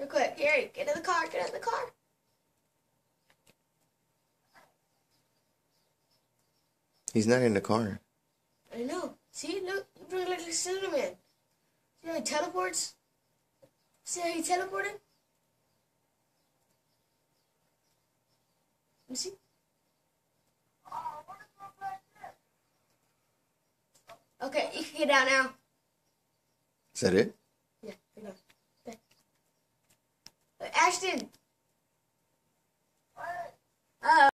Real quick. Here, get in the car. Get in the car. He's not in the car. I know. See, look, you bring like a Slenderman. See how he teleports? See how he teleported? You see? Okay, you can get down now. Is that it? Yeah, get down. Okay. Ashton!